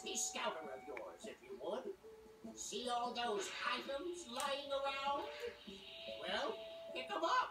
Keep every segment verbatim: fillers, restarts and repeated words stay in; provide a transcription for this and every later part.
trusty scouter of yours, if you would. See all those items lying around? Well, pick them up.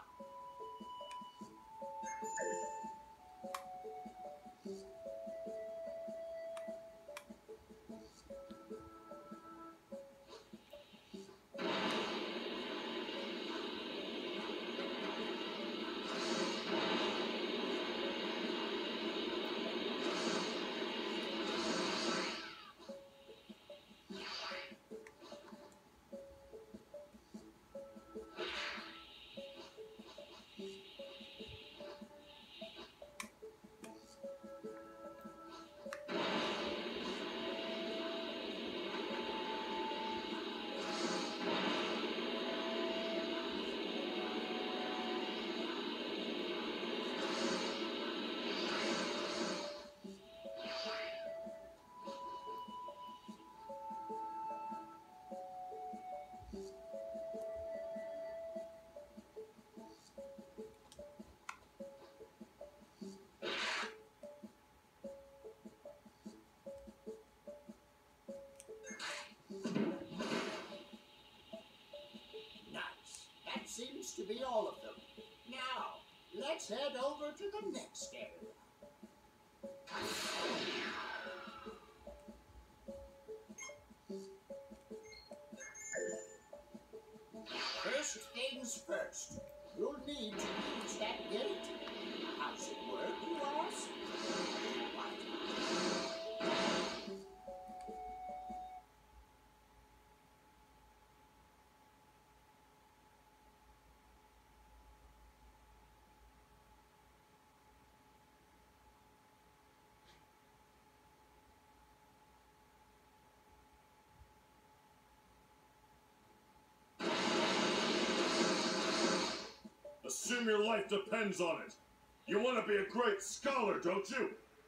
Seems to be all of them. Now, let's head over to the next area. First things first, you'll need to use that gate. How's it work, you ask? What? Assume your life depends on it. You want to be a great scholar, don't you?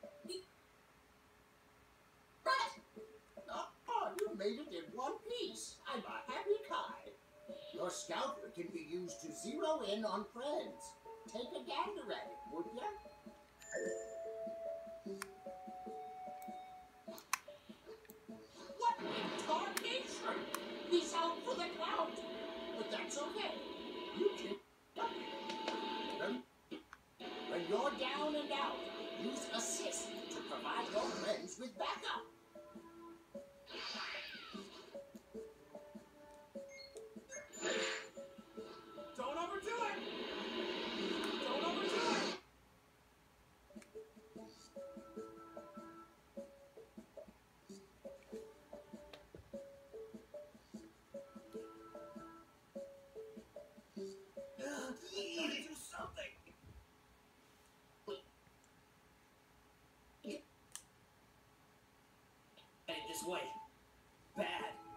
Oh, you made it in one piece. I'm a happy Kai. Your scouter can be used to zero in on friends. Take a gander at it, would ya? What in tarnation? He's out for the count. But that's okay. You can... When you're down and out, use assist to provide your friends with backup. Don't overdo it! Don't overdo it! You gotta do something! Headed this way. Bad.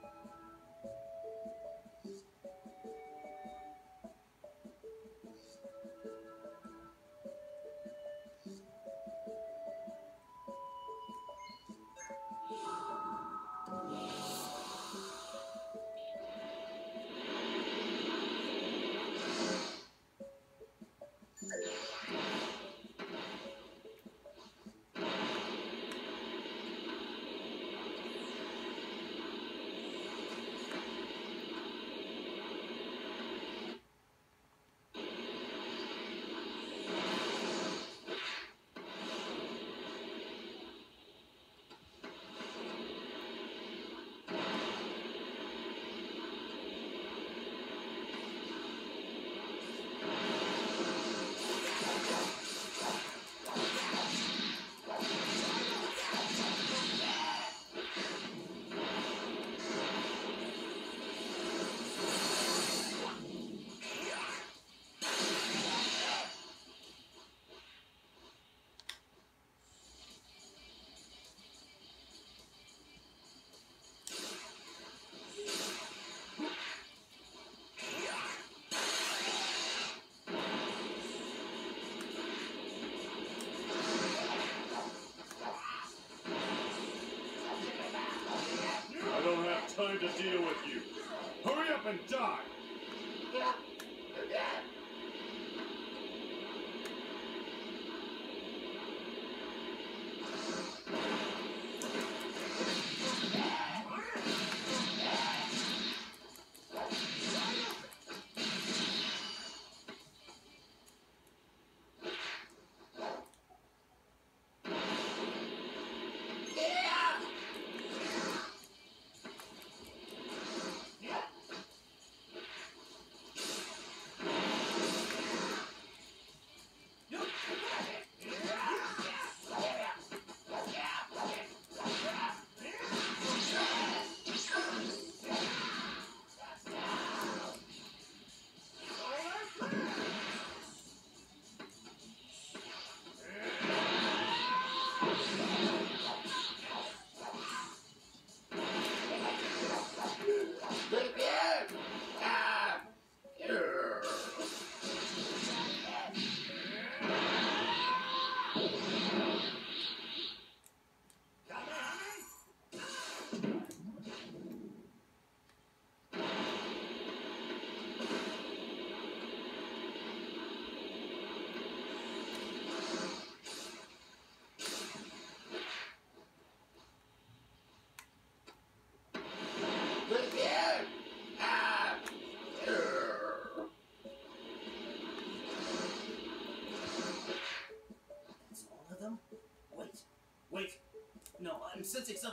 Time to deal with you. Hurry up and die!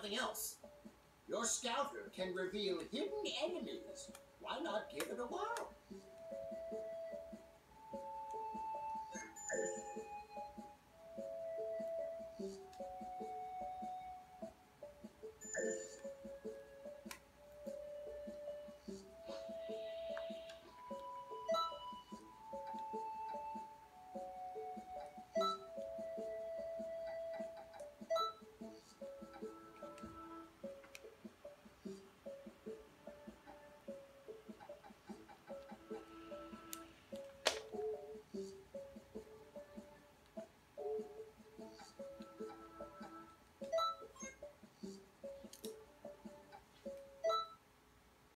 something else. Your scouter can reveal hidden enemies. Why not give it a whirl?